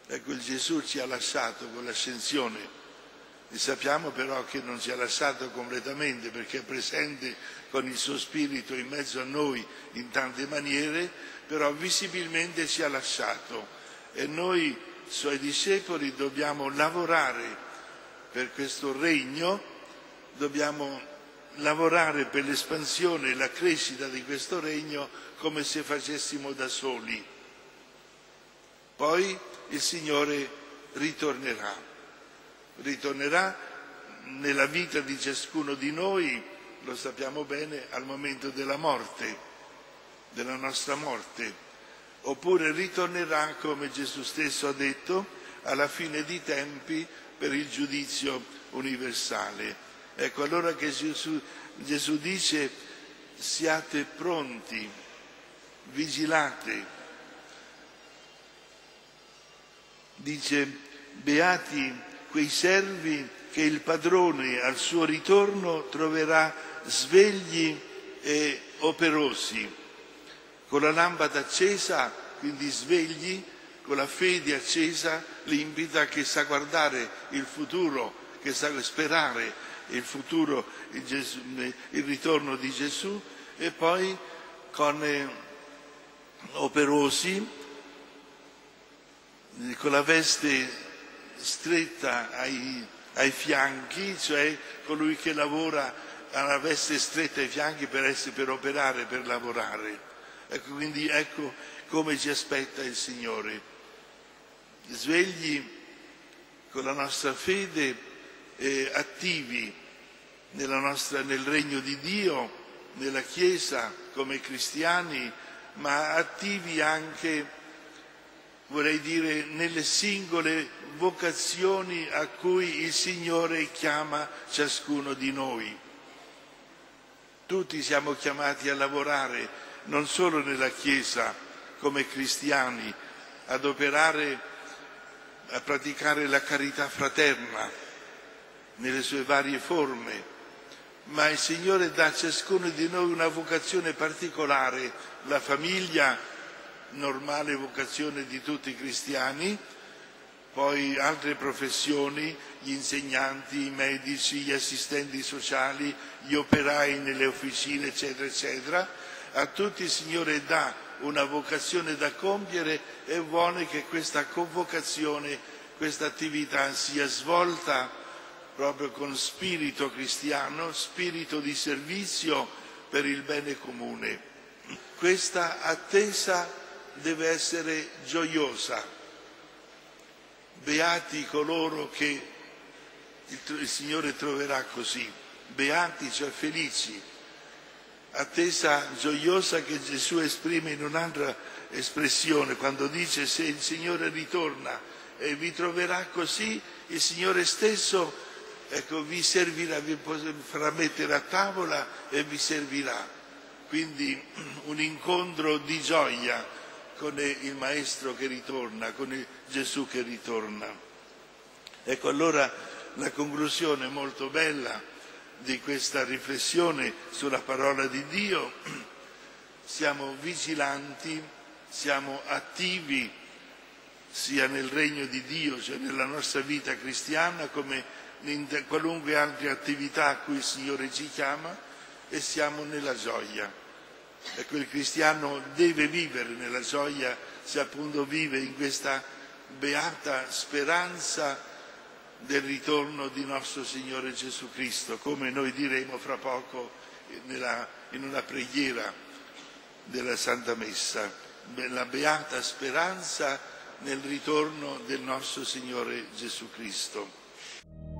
Ecco, il Gesù ci ha lasciato con l'ascensione e sappiamo però che non ci ha lasciato completamente, perché è presente con il suo spirito in mezzo a noi in tante maniere, però visibilmente ci ha lasciato e noi, suoi discepoli, dobbiamo lavorare per questo regno, dobbiamo lavorare per l'espansione e la crescita di questo regno come se facessimo da soli. Poi il Signore ritornerà nella vita di ciascuno di noi, lo sappiamo bene, al momento della morte, della nostra morte, oppure ritornerà, come Gesù stesso ha detto, alla fine dei tempi per il giudizio universale. Ecco allora che Gesù dice: siate pronti, vigilate. Dice: beati quei servi che il padrone al suo ritorno troverà svegli e operosi, con la lampada accesa, quindi svegli, con la fede accesa, limpida, che sa guardare il futuro, che sa sperare il futuro, il ritorno di Gesù, e poi con operosi, con la veste stretta ai fianchi, cioè colui che lavora ha la veste stretta ai fianchi per operare, per lavorare. Ecco, quindi ecco come ci aspetta il Signore. Svegli con la nostra fede, attivi nel regno di Dio, nella Chiesa come cristiani, ma attivi anche, vorrei dire, nelle singole vocazioni a cui il Signore chiama ciascuno di noi. Tutti siamo chiamati a lavorare, non solo nella Chiesa come cristiani, ad operare, a praticare la carità fraterna nelle sue varie forme, ma il Signore dà a ciascuno di noi una vocazione particolare, la famiglia, normale vocazione di tutti i cristiani, poi altre professioni, gli insegnanti, i medici, gli assistenti sociali, gli operai nelle officine, eccetera, eccetera. A tutti il Signore dà una vocazione da compiere e vuole che questa convocazione, questa attività sia svolta proprio con spirito cristiano, spirito di servizio per il bene comune. Questa attesa deve essere gioiosa. Beati coloro che il Signore troverà così, beati, cioè felici. Attesa gioiosa che Gesù esprime in un'altra espressione, quando dice: se il Signore ritorna e vi troverà così, il Signore stesso, ecco, vi servirà, vi farà mettere a tavola e vi servirà. Quindi un incontro di gioia con il Maestro che ritorna, con il Gesù che ritorna. Ecco allora la conclusione molto bella di questa riflessione sulla parola di Dio: siamo vigilanti, siamo attivi sia nel regno di Dio, cioè nella nostra vita cristiana, come in qualunque altra attività a cui il Signore ci chiama, e siamo nella gioia. Ecco, il cristiano deve vivere nella gioia se appunto vive in questa beata speranza del ritorno di nostro Signore Gesù Cristo, come noi diremo fra poco in una preghiera della Santa Messa, la beata speranza nel ritorno del nostro Signore Gesù Cristo.